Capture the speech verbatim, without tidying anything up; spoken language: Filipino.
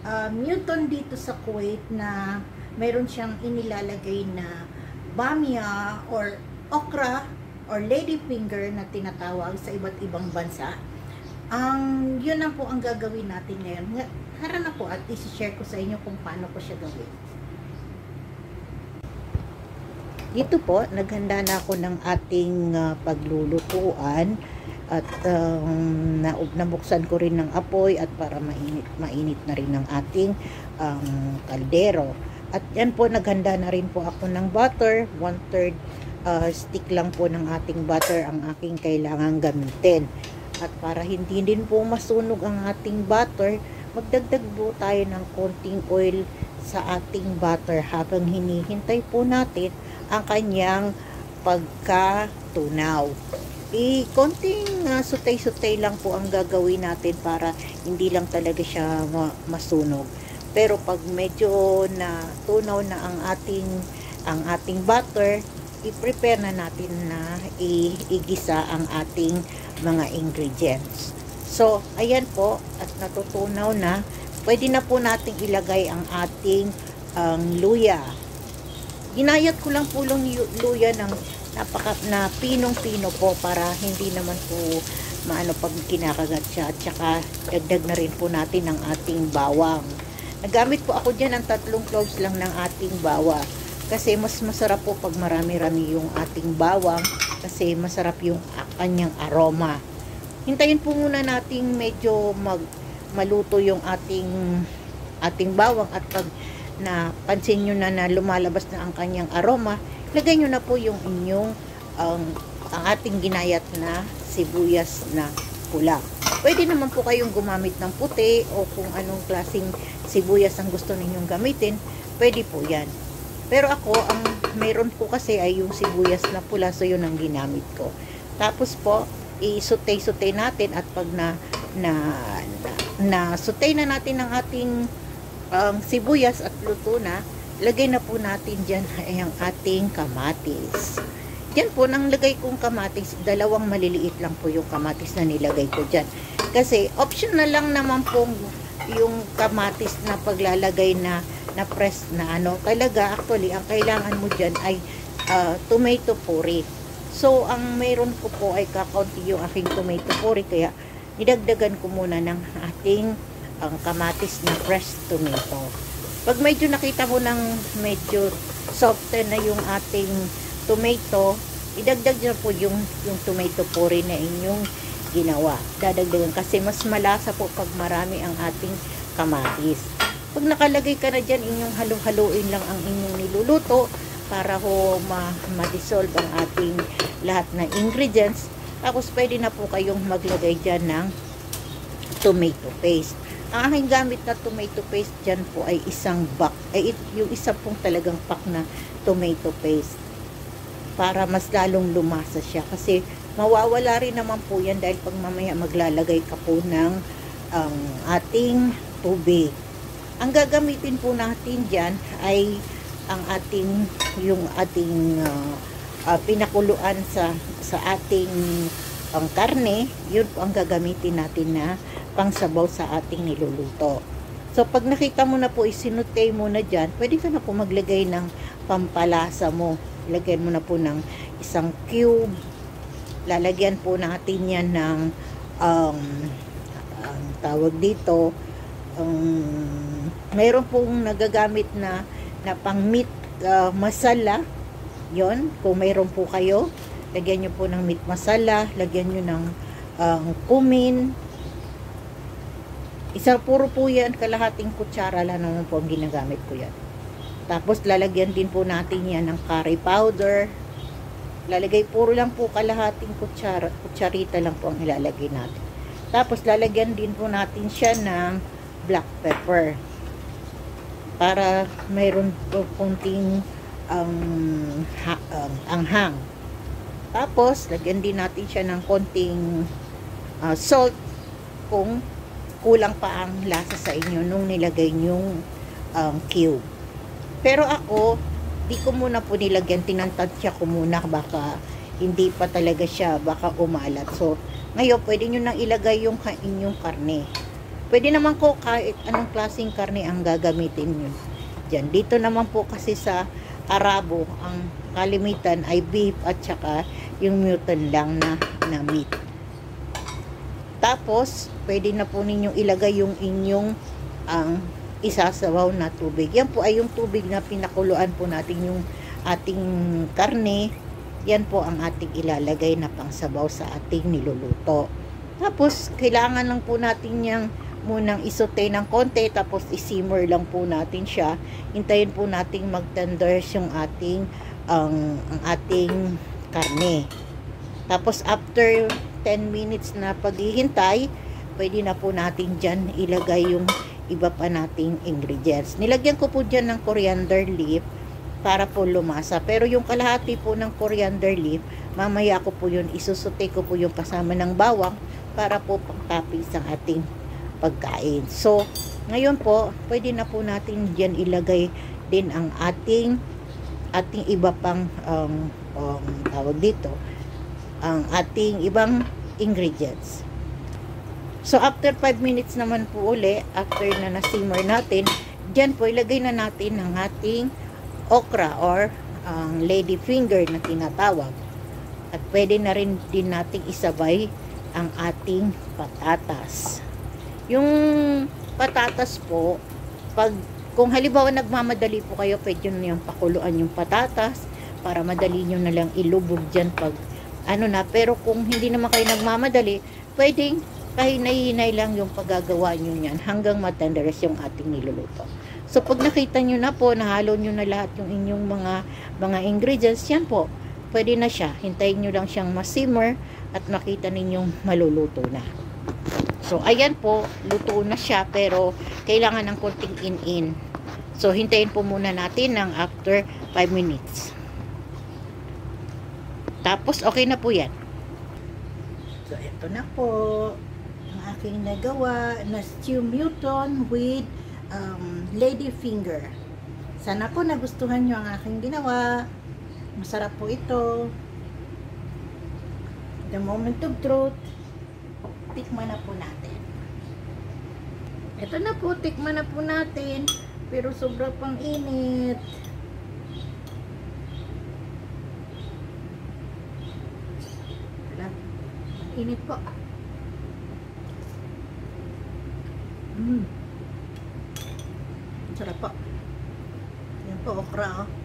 uh, Mutton dito sa Kuwait na mayroon siyang inilalagay na bamya or okra or ladyfinger na tinatawag sa iba't ibang bansa. Ang yun lang po ang gagawin natin ngayon. Hara na po at i-share ko sa inyo kung paano ko siya gawin. Dito po, naghanda na ako ng ating uh, paglulutuan at um, na, nabuksan ko rin ng apoy at para mainit, mainit na rin ng ating um, kaldero. At yan po, naghanda na rin po ako ng butter. One third uh, stick lang po ng ating butter ang aking kailangan gamitin. At para hindi din po masunog ang ating butter, magdagdag po tayo ng konting oil sa ating butter habang hinihintay po natin ang kanyang pagkatunaw. I konting uh, sutay-sutay lang po ang gagawin natin para hindi lang talaga siya ma masunog. Pero pag medyo na tunaw na ang ating ang ating butter, i-prepare na natin na i-igisa ang ating mga ingredients. So, ayan po, at natutunaw na, pwede na po nating ilagay ang ating ang um, luya. Ginayat ko lang po yung luya ng napaka na pinong-pino po para hindi naman po maano pag kinakagat siya, at saka dagdag na rin po natin ang ating bawang. Nagamit po ako dyan ng tatlong cloves lang ng ating bawang kasi mas masarap po pag marami-rami yung ating bawang kasi masarap yung kanyang aroma. Hintayin po muna nating medyo mag maluto yung ating ating bawang, at pag na pansin nyo na na lumalabas na ang kanyang aroma, lagay nyo na po yung inyong um, ang ating ginayat na sibuyas na pula. Pwede naman po kayong gumamit ng puti o kung anong klaseng sibuyas ang gusto ninyong gamitin, pwede po yan. Pero ako, ang mayroon po kasi ay yung sibuyas na pula, so yun ang ginamit ko. Tapos po, i-sutay-sutay natin, at pag na na, na, na sutay na natin ang ating ang um, sibuyas at luto na, lagay na po natin dyan ay ang ating kamatis. Dyan po, nang lagay kong kamatis, dalawang maliliit lang po yung kamatis na nilagay ko dyan. Kasi optional lang naman po yung kamatis na paglalagay na na press na ano. Kailaga, actually, ang kailangan mo dyan ay uh, tomato puree. So, ang mayroon ko po ay kakaunti yung aking tomato puree, kaya nidagdagan ko muna ng ating ang kamatis na fresh tomato. Pag medyo nakita mo ng medyo soften na yung ating tomato, idagdag na po yung, yung tomato puree na inyong ginawa. Dadagdagan kasi mas malasa po pag marami ang ating kamatis. Pag nakalagay ka na dyan, inyong halu-haluin lang ang inyong niluluto para ho ma-dissolve ma ang ating lahat ng ingredients. Tapos pwede na po kayong maglagay dyan ng tomato paste. Ang aking gamit na tomato paste dyan po ay isang pack, ay yung isa pong talagang pack na tomato paste para mas lalong lumasa siya, kasi mawawala rin naman po yan dahil pag mamaya maglalagay ka po ng um, ating tubig. Ang gagamitin po natin dyan ay ang ating yung ating uh, uh, pinakuluan sa sa ating ang karne, yun po ang gagamitin natin na pangsabaw sa ating niluluto. So, pag nakita mo na po, isinutay mo na dyan, pwede ka na po maglagay ng pampalasa mo. Lagyan mo na po ng isang cube. Lalagyan po natin yan ng um, ang tawag dito, um, mayroon pong nagagamit na, na pang meat uh, masala. Yon, kung mayroon po kayo, lagyan nyo po ng meat masala, lagyan nyo ng uh, cumin. Isang puro po yan, kalahating kutsara lang naman po ang ginagamit ko yan. Tapos lalagyan din po natin yan ng curry powder. Lalagay puro lang po kalahating kutsara, kutsarita lang po ang ilalagay natin. Tapos lalagyan din po natin siya ng black pepper. Para mayroon po kunting um, ha, um, anghang. Tapos, lagyan din natin siya ng konting uh, salt kung kulang pa ang lasa sa inyo nung nilagay nyong um, cube. Pero ako, di ko muna po nilagyan, tinantansya ko muna, baka hindi pa talaga siya, baka umalat. So, ngayon, pwede nyo nang ilagay yung inyong karne. Pwede naman po kahit anong klaseng karne ang gagamitin nyo dyan. Dito naman po kasi sa Arabo, ang kalimitan ay beef at saka yung mutton lang na, na meat. Tapos, pwede na po ninyong ilagay yung inyong ang isasabaw na tubig. Yan po ay yung tubig na pinakuluan po natin yung ating karne. Yan po ang ating ilalagay na pangsabaw sa ating niluluto. Tapos, kailangan lang po natin yung munang isote ng konti, tapos isimmer lang po natin siya. Hintayin po nating mag-tenders yung ating ang, ang ating karne. Tapos, after ten minutes na paghihintay, pwede na po natin dyan ilagay yung iba pa nating ingredients. Nilagyan ko po dyan ng coriander leaf para po lumasa. Pero yung kalahati po ng coriander leaf, mamaya ko po yun, isusute ko po yung kasama ng bawang para po pang-topping sa ating pagkain. So, ngayon po, pwede na po natin dyan ilagay din ang ating ating iba pang um, um, tawag dito, ang ating ibang ingredients. So, after five minutes naman po uli, after na na-simmer natin, dyan po ilagay na natin ang ating okra or ang um, lady finger na tinatawag. At pwede na rin din nating isabay ang ating patatas. Yung patatas po, pag kung halimbawa nagmamadali po kayo, pwede nyo yung pakuluan yung patatas para madali nyo na lang ilubog dyan pag ano na. Pero kung hindi naman kayo nagmamadali, pwedeng kahinay-hinay lang yung paggagawa nyo yan hanggang matenderes yung ating niluluto. So, pag nakita nyo na po, nahalo nyo na lahat yung inyong mga mga ingredients, yan po, pwede na siya. Hintayin nyo lang siyang masimmer at makita ninyong maluluto na. So, ayan po, luto na siya, pero kailangan ng konting in-in. So, hintayin po muna natin ng after five minutes. Tapos, okay na po yan. So, ito na po ang aking nagawa na stew mutton with um, lady finger. Sana po nagustuhan nyo ang aking ginawa. Masarap po ito. The moment of truth. Tikman na po natin. Ito na po, tikman na po natin. Pero sobra pang init. Wala. Init po. Mm. Sarap po. Yan po, okra oh.